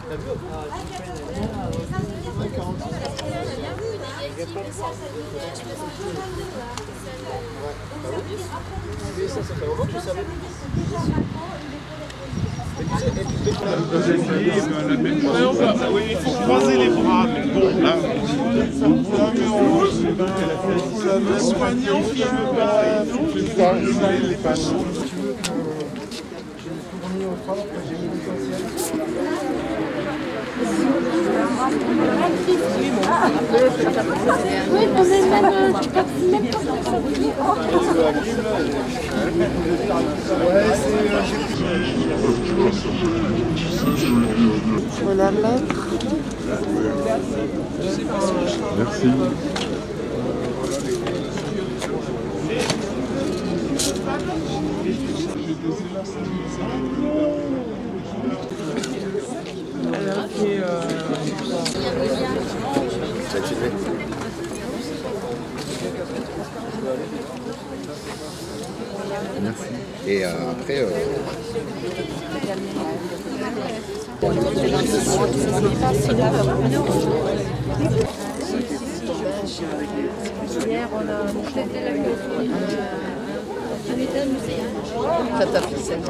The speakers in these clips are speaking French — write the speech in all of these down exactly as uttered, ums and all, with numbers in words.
Ça, ça fait longtemps que tu savais. Oui, il faut croiser les bras, mais bon, là, on soignant filme pas, il faut les patients. Oui, on est même, tu peux même pas je vais la mettre. Merci. Alors, qui est... Euh... Merci. Et euh, après... Euh... Hier, on a ça t'a fait ça.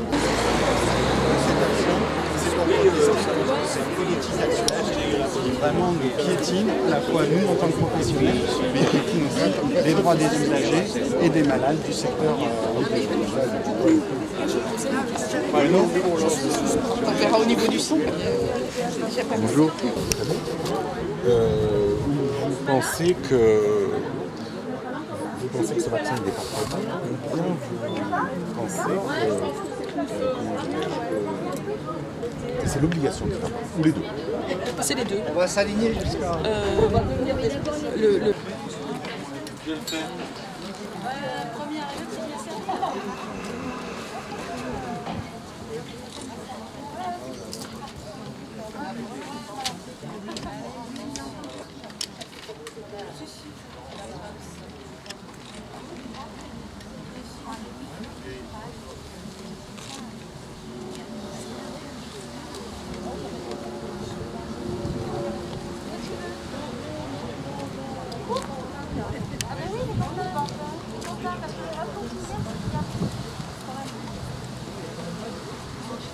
C'est une politisation qui vraiment nous piétine, à la fois nous en tant que professionnels, mais piétine aussi les droits des usagers et des malades du secteur. On verra au niveau du son. Bonjour. Euh, vous pensez que vous pensez que ce vaccin n'est pas très bon, ou bien vous pensez que, euh, que c'est l'obligation de faire, ou les deux? C'est les deux. On va s'aligner jusqu'à... Euh, le, le... Je le fais.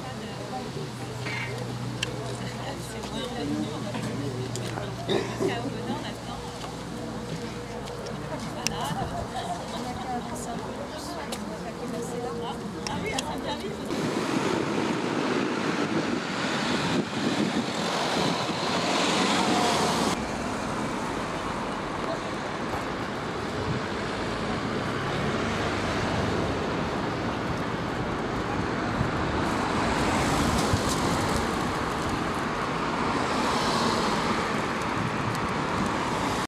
C'est